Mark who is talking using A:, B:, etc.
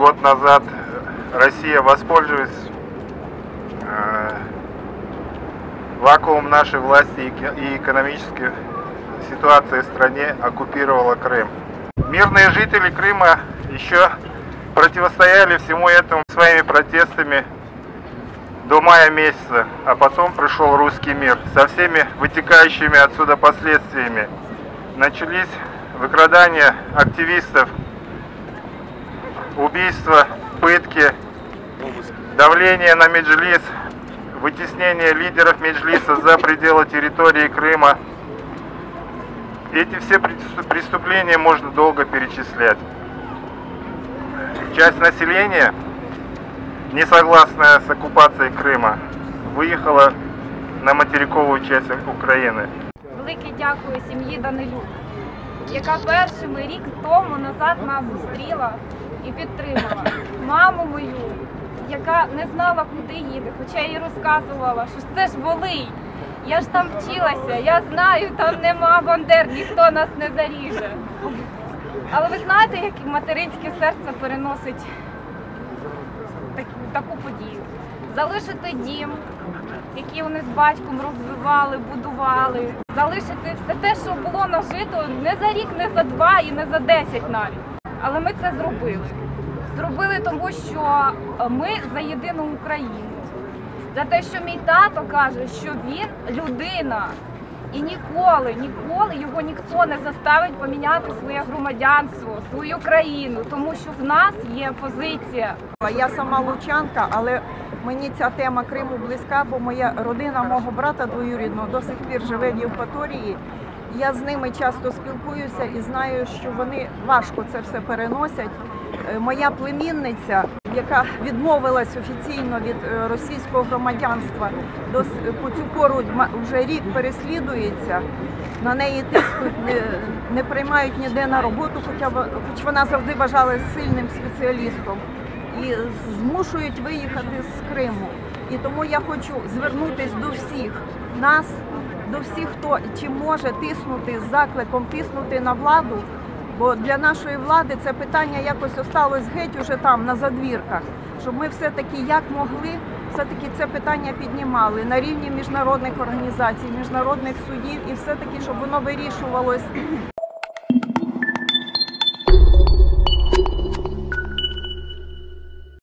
A: год назад Россия, воспользуясь вакуумом нашей власти и экономической ситуации в стране, оккупировала Крым. Мирные жители Крыма еще противостояли всему этому своими протестами до мая месяца, а потом пришел русский мир со всеми вытекающими отсюда последствиями. Начались выкрадания активистов, убийства, пытки, давление на Меджлис, вытеснение лидеров Меджлиса за пределы территории Крыма. Эти все преступления можно долго перечислять. Часть населения, не согласная с оккупацией Крима, виїхала на материкову часть України.
B: Велике дякую сім'ї Данилюк, яка першими рік тому назад нас зустріла і підтримала. Маму мою, яка не знала, куди їде, хоча я їй розказувала, що це ж Волинь. Я ж там вчилася, я знаю, там нема бандер, ніхто нас не заріже. Але ви знаєте, як материнське серце переносить таку подію. Залишити дім, який вони з батьком розвивали, будували. Залишити все те, що було нажито не за рік, не за 2 і не за 10 навіть. Але ми це зробили. Зробили тому, що ми за єдину Україну. За те, що мій тато каже, що він людина. І ніколи його ніхто не заставить поміняти своє громадянство, свою країну, тому що в нас є позиція.
C: Я сама лучанка, але мені ця тема Криму близька, бо моя родина мого брата двоюрідного до сих пір живе в Євпаторії. Я з ними часто спілкуюся і знаю, що вони важко це все переносять. Моя племінниця, яка відмовилась офіційно від російського громадянства, по цю пору вже рік переслідується, на неї тиснуть, не приймають ніде на роботу, хоч вона завжди вважалася сильним спеціалістом, і змушують виїхати з Криму. І тому я хочу звернутися до всіх нас, до всіх, хто чим може тиснути з закликом, тиснути на владу. Бо для нашої влади це питання якось осталось геть уже там, на задвірках. Щоб ми все-таки як могли, все-таки це питання піднімали на рівні міжнародних організацій, міжнародних судів і все-таки, щоб воно вирішувалось